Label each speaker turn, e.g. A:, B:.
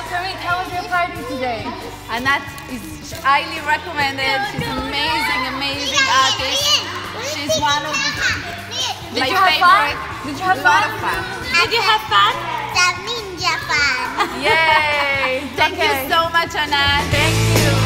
A: Tell me your party today.
B: Anat is highly recommended. She's an amazing artist. She's one of my favorite.
A: Did you have
B: fun? A lot of fun.
C: Did you have fun?
D: The ninja fun.
B: Yay! Thank you so much, Anat.
A: Thank you.